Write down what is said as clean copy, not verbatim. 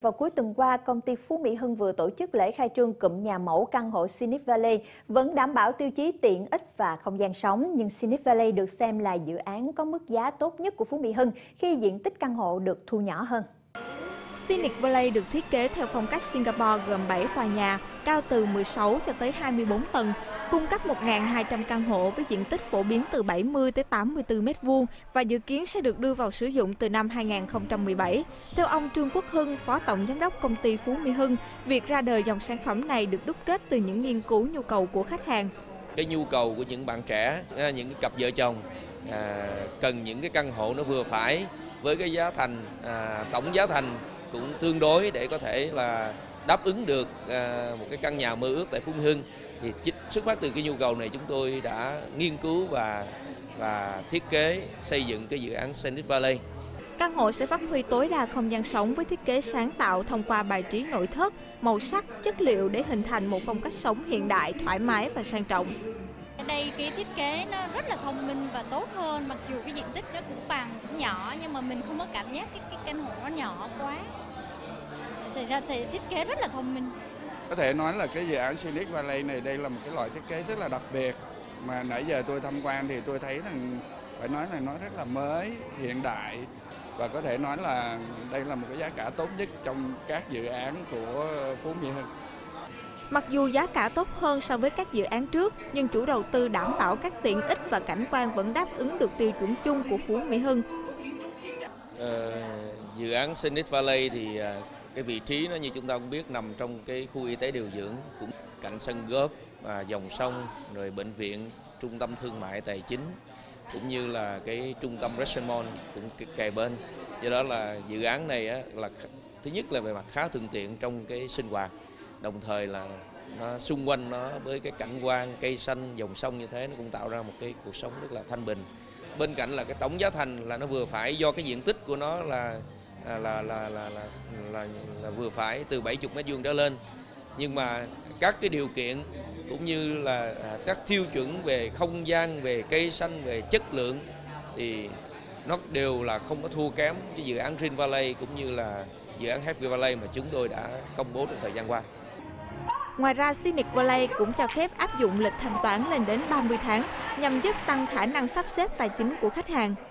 Vào cuối tuần qua, công ty Phú Mỹ Hưng vừa tổ chức lễ khai trương cụm nhà mẫu căn hộ Zenith Valley, vẫn đảm bảo tiêu chí tiện ích và không gian sống, nhưng Zenith Valley được xem là dự án có mức giá tốt nhất của Phú Mỹ Hưng khi diện tích căn hộ được thu nhỏ hơn. Zenith Valley được thiết kế theo phong cách Singapore gồm 7 tòa nhà, cao từ 16 cho tới 24 tầng, cung cấp 1.200 căn hộ với diện tích phổ biến từ 70 tới 84 m² và dự kiến sẽ được đưa vào sử dụng từ năm 2017. Theo ông Trương Quốc Hưng, Phó Tổng Giám đốc công ty Phú Mỹ Hưng, việc ra đời dòng sản phẩm này được đúc kết từ những nghiên cứu nhu cầu của khách hàng. Cái nhu cầu của những bạn trẻ, những cặp vợ chồng cần những cái căn hộ nó vừa phải với cái giá thành, tổng giá thành cũng tương đối để có thể là đáp ứng được một cái căn nhà mơ ước tại Phú Mỹ Hưng. Thì xuất phát từ cái nhu cầu này, chúng tôi đã nghiên cứu và thiết kế xây dựng cái dự án Zenith Valley. Căn hộ sẽ phát huy tối đa không gian sống với thiết kế sáng tạo thông qua bài trí nội thất, màu sắc, chất liệu để hình thành một phong cách sống hiện đại, thoải mái và sang trọng. Ở đây cái thiết kế nó rất là thông minh và tốt hơn, mặc dù cái diện tích nó cũng cũng nhỏ nhưng mà mình không có cảm giác cái căn hộ nó nhỏ quá. Thì ra thì thiết kế rất là thông minh. Có thể nói là cái dự án Zenith Valley này đây là một cái loại thiết kế rất là đặc biệt, mà nãy giờ tôi tham quan thì tôi thấy rằng phải nói là nó rất là mới, hiện đại, và có thể nói là đây là một cái giá cả tốt nhất trong các dự án của Phú Mỹ Hưng. Mặc dù giá cả tốt hơn so với các dự án trước, nhưng chủ đầu tư đảm bảo các tiện ích và cảnh quan vẫn đáp ứng được tiêu chuẩn chung của Phú Mỹ Hưng. Dự án Zenith Valley thì cái vị trí nó như chúng ta cũng biết nằm trong cái khu y tế điều dưỡng, cũng cạnh sân golf, dòng sông, rồi bệnh viện, trung tâm thương mại tài chính, cũng như là cái trung tâm Richmond cũng kề bên. Do đó là dự án này là thứ nhất là về mặt khá thuận tiện trong cái sinh hoạt, đồng thời là nó xung quanh nó với cái cảnh quan cây xanh dòng sông như thế, nó cũng tạo ra một cái cuộc sống rất là thanh bình. Bên cạnh là cái tổng giá thành là nó vừa phải, do cái diện tích của nó là vừa phải từ 70 m² trở lên, nhưng mà các cái điều kiện cũng như là các tiêu chuẩn về không gian, về cây xanh, về chất lượng thì nó đều là không có thua kém với dự án Green Valley cũng như là dự án Happy Valley mà chúng tôi đã công bố trong thời gian qua. Ngoài ra, Zenith Valley cũng cho phép áp dụng lịch thanh toán lên đến 30 tháng nhằm giúp tăng khả năng sắp xếp tài chính của khách hàng.